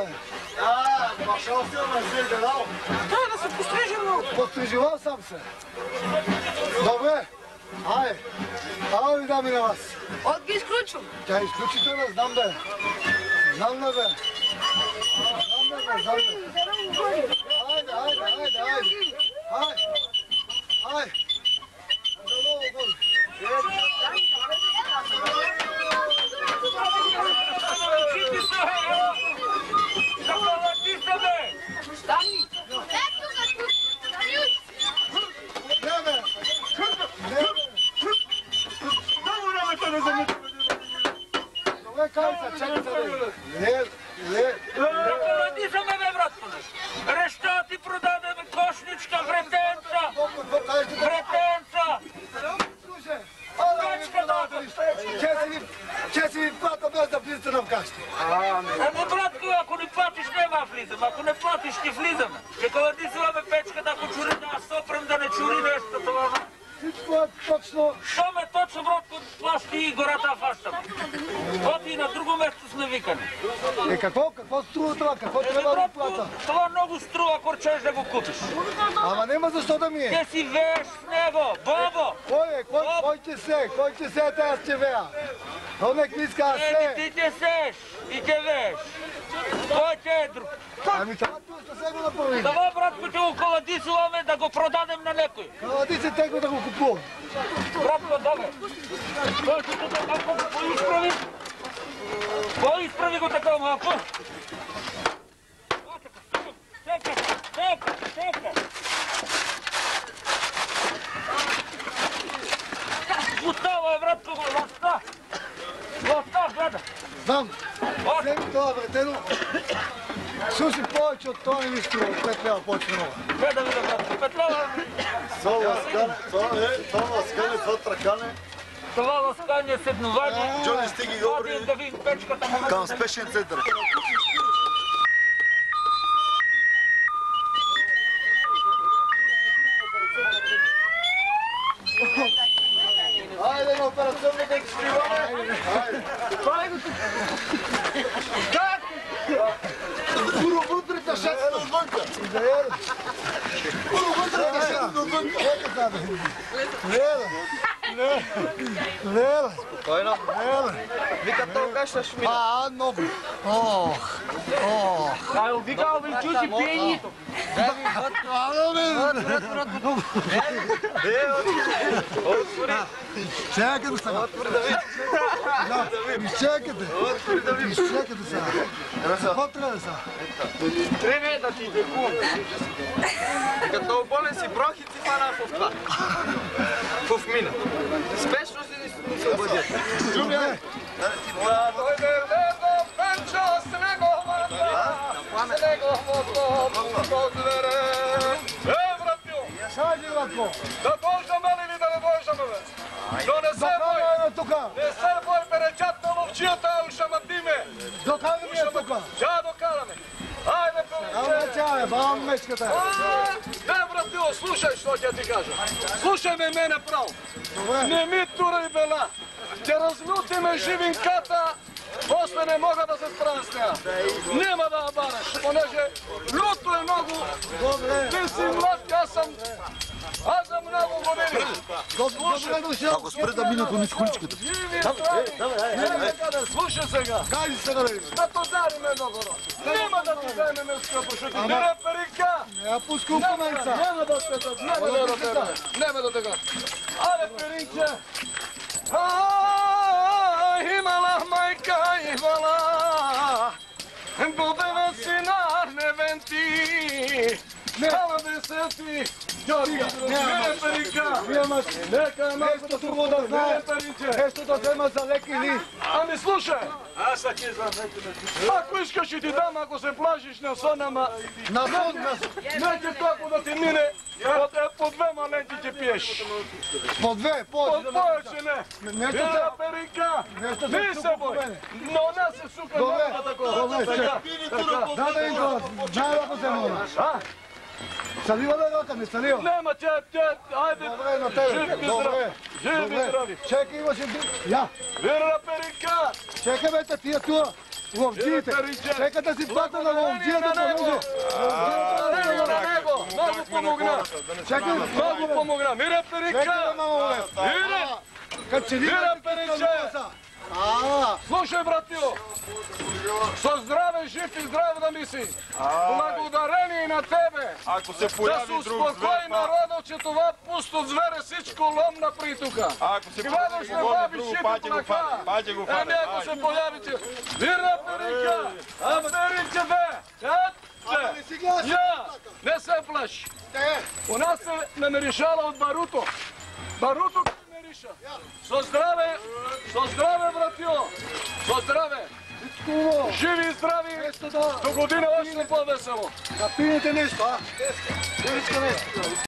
Пошел си ме взе делал. Да се пострижим. Постриживал съм се. Добре. Айде. Ала ви дам и на вас. От ги изключвам. Тя е изключителна, знам да е. Знам да бе. Айде. Айде. Да много горе. Стани! Добре, кайца, чакайте да. Ради за мене, брат. Реща ти продадем кошничка, вретенца. Че си ви плата без да влизате на вкащи. Ама, братко, ако не платиш, нема влизам. Ако не платиш, ще влизаме. Че калади силаме печката, ако чури да сопрем, да не чури нещо това. Всичко е точно. Що ме точно, братко, плащи и гората фащам. Вот и на друго место сме викани. Какво струва това? Какво трябва да плата? Това много струва, ако речеш да го купиш. Ама нема защо да ми е. Те си вееш с него, Бобо. Кой е? Кой че се? Кой че се е аз че вея? То нек ми иска аз се. Ти те сееш и те вееш. Кой те е друг? Ами това ти ще се го направи. Това, братко, че го каладисуваме да го продадем на некой. Калади се тегло да го купувам. Братко, добре. Той ще тук малко поизправи. Поизправи го така малко. Чекай. Остава е, братко, властта. Властта, гледа. Знам. Вземи това вретено. Слушай, повече от това не ми струва. 5 лева повече много. Гледа ми да, братко. 5 лева. Това ласкане, това тракане. Това ласкание, седнование. Джони, стиги добри. Да видим печката на Към спешен център. Айде на операционната екскриване! Айде! Как? Пуро вътре шест отвънка! Пуро вътре шест отвънка! Леле! Спокойно. Вика толкова ще шмина. Много! Ох! Вика, чути пиенито. Чакайте сега! Изчакайте! Изчакайте сега! Какво трябва сега? Трябва да ти декувам. Като болен си бронхи си фана в това. В мина. Спешно си не се обадят. Добре! Дойде лего, пенчо, с неговата, с неговото подвере. Братю! Сайди, братко! Да дойдаме ли да не дойдаме, бе? Но не се бой! Не се бой, перечатна ловчията, ушаматиме! Докараме я тук! Тя докараме! Айде, пеличе! Тя е, бавам мечката! Не, братило, слушай, що тя ти кажа. Слушай ме мене право. Не ми тури бела. Ще разлютиме живинката, после не мога да се справя с нея. Нема да я бареш, понеже люто е много. Ти си млад, аз съм много години. Добре дошъл! Ако спре да мина конец количката. Слушай сега. Кажи сега да видим. Да подарим много. Нема да ти дадем скъпо, ще ти дадем парика. Не я пускам поменца. Няма да те дадем. Нема да те дадем. Але паринче. Имала майка, имала. Будена си на невенти. Няма да се ти. Не парика. Нека Нещо друго да знае. Нещо да взема за леки ли. Ами слушай. Аз са ти за леки. Ако искаш ще ти дам, ако се плашиш на сон, ама... На сон, Нека толкова да ти мине. По две маленти ти пиеш. По две, повече не. Вира парика. Не се бой. Но нас се сука няма такова. Добре, да им това. Дай да го взема. Салива да ръка, не салива. Нема, тя, айде. Добре, на тебе. Добре. Живи здрави. Чекай, имаше... Я. Вира парика. Чекай, бе, тия туа. Ловците, чека да си пата на ловцията, понеже... Много помогна. Чакай, Много помогна. Мира Перика! Мира Периче! Слушай, братио! Со здраве, жив и здрав да мисли! Благодарение на тебе! Ако се Да появи се друг успокои звер, народа, че това пусто звере всичко ломна притука! ако се Хванеш появи ме баби друго, шипи пати го плака! фане, пати го фане. Ако се появите! Мира Перика! Америка бе! Я! Не се плаши! У нас се намеришала от Баруто. Баруто ке намериша. Со здраве, братио! Со здраве! Живи и здрави! До година още по-весело! Да пиете нещо, а? Иска нещо.